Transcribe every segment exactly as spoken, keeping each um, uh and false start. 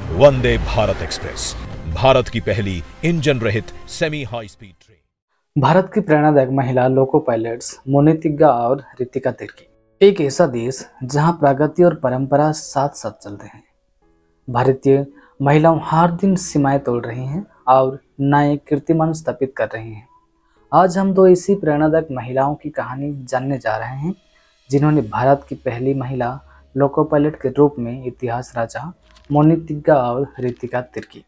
Vande Bharat express, Bharat की पहली engine रहित semi high speed train. Bharat की प्रेरणादायक महिला लोको पायलट्स मोनितिग्गा और रितिका तिर्की। एक ऐसा देश जहां प्रगति और परंपरा साथ साथ चलते हैं। भारतीय महिलाओं हर दिन सीमाएं तोड़ रही हैं और नए कीर्तिमान स्थापित कर रही हैं। आज हम दो ऐसी प्रेरणादायक महिलाओं की कहानी जानने जा रहे हैं जिन्होंने भारत की पहली महिला लोको पायलट के रूप में इतिहास रचा, मोनितिग्गा और रितिका तिर्की।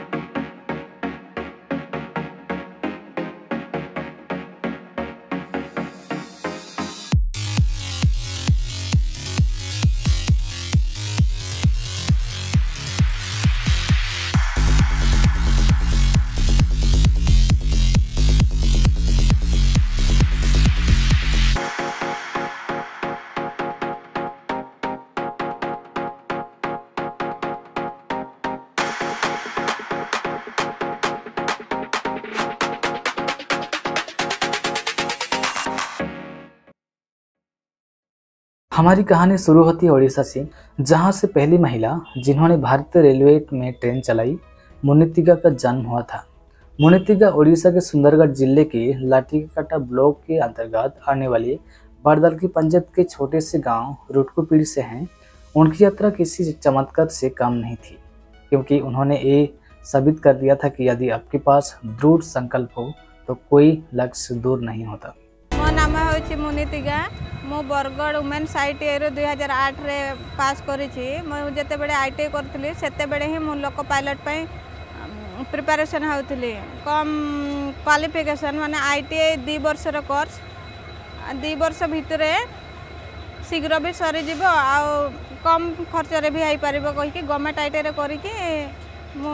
हमारी कहानी शुरू होती है ओडिशा से, जहां से पहली महिला जिन्होंने भारतीय रेलवे में ट्रेन चलाई, मोनितिग्गा का जन्म हुआ था। मोनितिग्गा ओडिशा के सुंदरगढ़ जिले के लाठीकाटा ब्लॉक के अंतर्गत आने वाले बड़दल की पंचायत के छोटे से गांव रुटकुपीड़ी से हैं। उनकी यात्रा किसी चमत्कार से कम नहीं थी, क्योंकि उन्होंने ये साबित कर दिया था कि यदि आपके पास दृढ़ संकल्प हो तो कोई लक्ष्य दूर नहीं होता। मो नाम है मोनितिग्गा। मो बरगढ़ वुमेन्स आईटीआई रो दुई हजार आठ रे पास करिछि। मो जते बेले आईटीआई करथली सेते बेले ही मो लोको पायलट पई प्रिपरेशन होउथली। कम क्वालिफिकेशन माने आईटीआई दो वर्ष रो कोर्स, दो वर्ष भितरे शीघ्र भी सरी जीवो आ कम खर्च रे भी आइ परिबो कहि कि गवर्नमेंट आईटीआई रे करि कि मो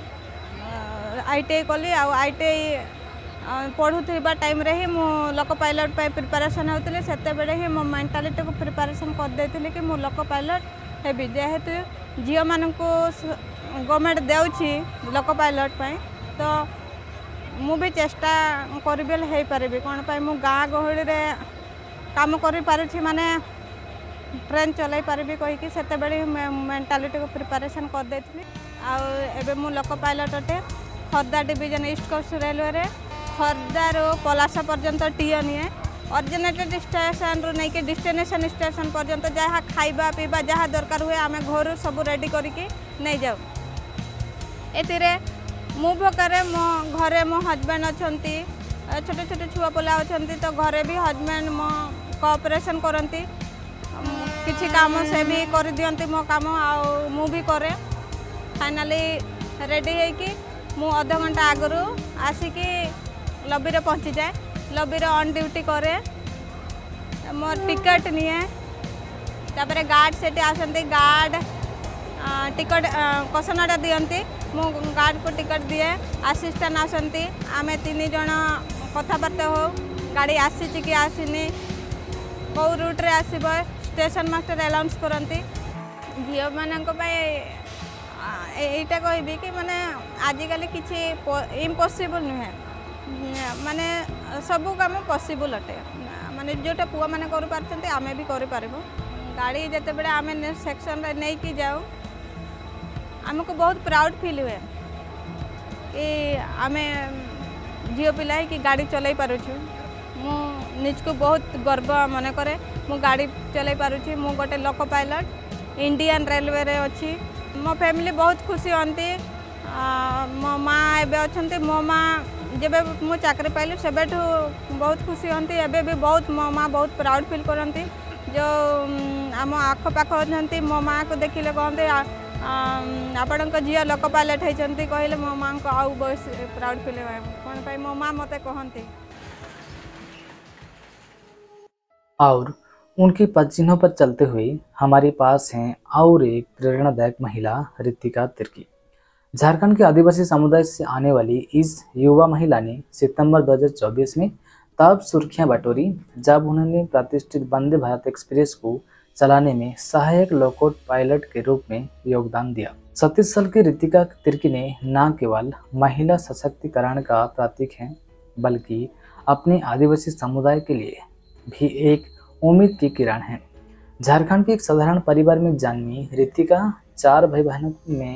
आईटीआई कली। आ आईटीआई पढ़ुवा टाइम रे ही मो लोको पायलट पे प्रिपरेशन होती से बेले ही मो मेंटालिटी को प्रिपरेशन कर देती कि मो लोको पायलट हेबी। जेहेतु झील मान को गवर्नमेंट देउछि लोको पायलट पे, तो मु भी चेष्टा करी हो पारि कौन पाई मु गाँ गहली रे काम करि पारुछि, माने ट्रेन चलाई पारि कहीकि सेते बेले मेंटालिटी को प्रिपरेशन कर देती। आ एबे मु लोको पायलट अटे Khurda division east coast railway रे खर्दार पलासा पर्यंत टीए निए। ऑरिजिनेटेड स्टेशन रू नहीं कि डेस्टिनेशन स्टेशन पर्यंत जहाँ खाइबा पीबा जहाँ दरकार हुए आम घर सब रेडी करके नहीं जाऊ। एतिरे मु भोकारे मो घरे मो हजबैंड अच्छी, छोटे छोटे छुआ पिला अच्छा, तो घरे भी हजबैंड मो कोऑपरेशन करती, किसी काम से भी कर दियंती मो काम आ मु भी करे। फाइनाली रेडी है मु अध घंटा आगु आसिकी लॉबी रे पहुँची जाए। लॉबी रे ऑन ड्यूटी करे, मोर टिकट निए, तापर गार्ड से आसती, गार्ड टिकट कसनाटा दियंती, मु गार्ड को टिकट दिए। असिस्टेंट आसती, आमे तीन जन कथबार्ता हो, गाड़ी आसी कि आसीनी, कौ रूट रे आसीबो, स्टेशन मास्टर अनाउंस करती। झील मानक एटा कहबी कि माने आजिकल किसी इम्पॉसिबल नुहे, माने सबू काम पॉसिबल अटे। माने जोटा पुआ माने करि पारछन्ते आमे भी करि पारबो। गाड़ी जते बेले आमे नेक्स्ट सेक्शन रे नै कि जाऊ, हमको बहुत प्राउड फील हुए कि आमे झील पिला कि गाड़ी चलाई पारुछु। मु निजको बहुत गर्व मन करे, मु गाड़ी चलाई पारुछु। मु गोटे लोको पायलट इंडियन रेलवे रे अछि। मो फैमिली बहुत खुशी हंती। मो माँ एबे अच्छी, मो माँ जब मु चाकरी पाइली से बहुत खुशी हंती। एबे भी बहुत मो माँ बहुत प्राउड फील करती। जो आम आखपाख अच्छा मो माँ को देखिले कहते आपण झील लोको पायलट होती कहले मो माँ को आउ बहुत प्राउड फील कौन पाई मो माँ मते कहती। और उनके पद चिन्हों पर चलते हुए हमारे पास हैं और एक प्रेरणादायक महिला, रितिका तिर्की। झारखंड के आदिवासी समुदाय से आने वाली इस युवा महिला ने सितंबर दो हज़ार चौबीस में तब सुर्खियां बटोरी जब उन्होंने प्रतिष्ठित वंदे भारत एक्सप्रेस को चलाने में सहायक लोको पायलट के रूप में योगदान दिया। सत्तीस साल की रितिका तिर्की ने न केवल महिला सशक्तिकरण का प्रतीक है, बल्कि अपने आदिवासी समुदाय के लिए भी एक उम्मीद की किरण है। झारखंड के एक साधारण परिवार में जन्मी रितिका चार भाई बहनों में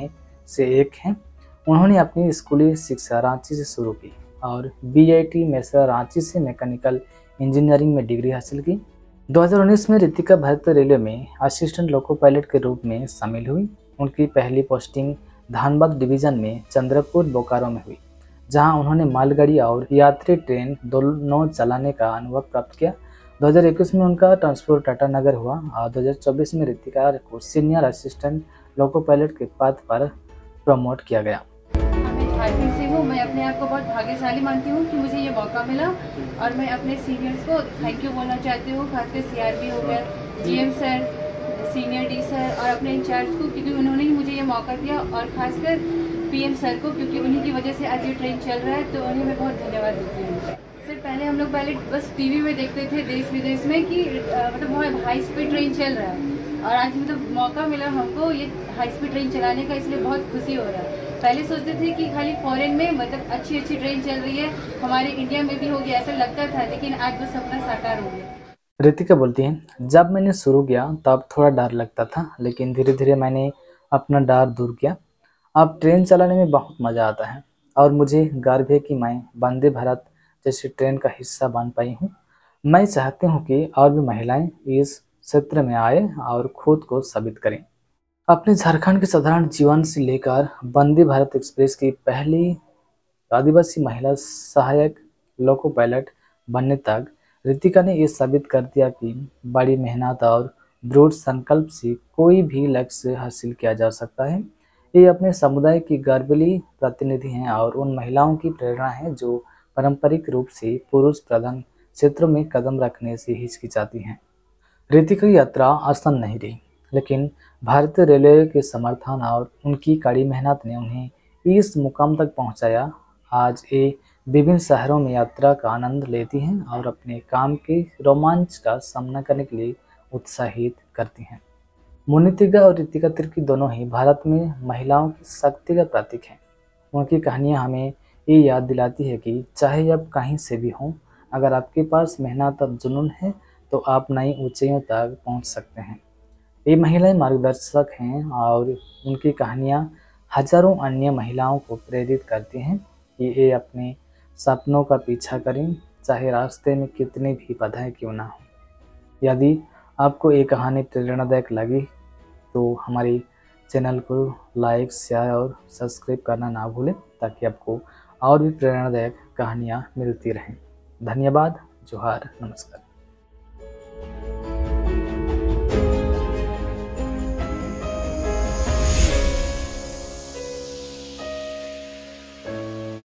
से एक हैं। उन्होंने अपनी स्कूली शिक्षा रांची से शुरू की और B I T Mesra Ranchi से मैकेनिकल इंजीनियरिंग में डिग्री हासिल की। दो हज़ार उन्नीस में रितिका भारतीय रेलवे में असिस्टेंट लोको पायलट के रूप में शामिल हुई। उनकी पहली पोस्टिंग धानबाद डिवीज़न में चंद्रपुर बोकारो में हुई, जहां उन्होंने मालगाड़ी और यात्री ट्रेन दोनों चलाने का अनुभव प्राप्त किया। दो हज़ार इक्कीस में उनका ट्रांसफर टाटानगर हुआ और दो हज़ार चौबीस में रितिका को सीनियर असिस्टेंट लोको पायलट के पद पर प्रमोट किया गया। मैं झारखंड से हूँ। मैं अपने आप को बहुत भाग्यशाली मानती हूँ कि मुझे ये मौका मिला और मैं अपने सीनियर्स को थैंक यू बोलना चाहती हूँ, खासकर सी आर बी हो गया, G M sir, senior D sir और अपने इंचार्ज को, क्योंकि उन्होंने ही मुझे ये मौका दिया, और खासकर पी एम सर को, क्योंकि उन्हीं की वजह से आज ये ट्रेन चल रहा है, तो उन्हें मैं बहुत धन्यवाद देती हूँ। सर पहले हम लोग पहले बस टीवी में देखते थे देश विदेश में कि आ, मतलब बहुत हाई स्पीड ट्रेन चल रहा है, और आज मतलब मौका मिला हमको ये हाई स्पीड ट्रेन चलाने का, इसलिए बहुत खुशी हो रहा है। पहले सोचते थे कि खाली फॉरेन में मतलब अच्छी अच्छी ट्रेन चल रही है, हमारे इंडिया में भी होगी ऐसा लगता था, लेकिन आज वो सपना साकार हो गया। रितिका बोलती है, जब मैंने शुरू किया तब थोड़ा डर लगता था, लेकिन धीरे धीरे मैंने अपना डर दूर किया। अब ट्रेन चलाने में बहुत मज़ा आता है और मुझे गर्व है कि मैं वंदे भारत जैसी ट्रेन का हिस्सा बन पाई हूँ। मैं चाहती हूँ कि और भी महिलाएं इस क्षेत्र में आए और खुद को साबित करें। अपने झारखंड के साधारण जीवन से लेकर वंदे भारत एक्सप्रेस की पहली आदिवासी महिला सहायक लोको पायलट बनने तक रितिका ने यह साबित कर दिया कि बड़ी मेहनत और दृढ़ संकल्प से कोई भी लक्ष्य हासिल किया जा सकता है। ये अपने समुदाय की गर्वली प्रतिनिधि हैं और उन महिलाओं की प्रेरणा है जो पारंपरिक रूप से पुरुष प्रधान क्षेत्रों में कदम रखने से हिचकिचाती हैं। रितिका की यात्रा आसान नहीं रही, लेकिन भारतीय रेलवे के समर्थन और उनकी कड़ी मेहनत ने उन्हें इस मुकाम तक पहुंचाया। आज ये विभिन्न शहरों में यात्रा का आनंद लेती हैं और अपने काम के रोमांच का सामना करने के लिए उत्साहित करती हैं। मोनितिगा और रितिका तिर्की दोनों ही भारत में महिलाओं की शक्ति का प्रतीक हैं। उनकी कहानियाँ हमें ये याद दिलाती है कि चाहे आप कहीं से भी हों, अगर आपके पास मेहनत और जुनून है तो आप नई ऊंचाइयों तक पहुंच सकते हैं। ये महिलाएं मार्गदर्शक हैं और उनकी कहानियाँ हजारों अन्य महिलाओं को प्रेरित करती हैं कि ये अपने सपनों का पीछा करें, चाहे रास्ते में कितनी भी बाधाएं क्यों ना हो। यदि आपको ये कहानी प्रेरणादायक लगी तो हमारे चैनल को लाइक, शेयर और सब्सक्राइब करना ना भूलें, ताकि आपको और भी प्रेरणादायक कहानियाँ मिलती रहें। धन्यवाद। जोहार, नमस्कार।